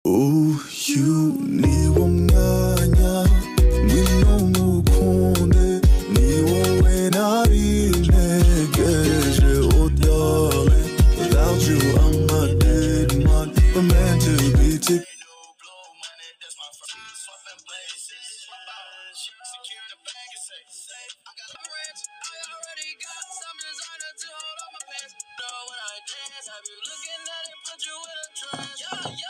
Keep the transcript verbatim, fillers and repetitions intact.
우유 원하냐 네 너무 콘데 네 오해 나를 내게 해 Oh darling Without you I'm a dead man We're meant to be together Have you looking at it, put you in a trance. Yeah, yeah.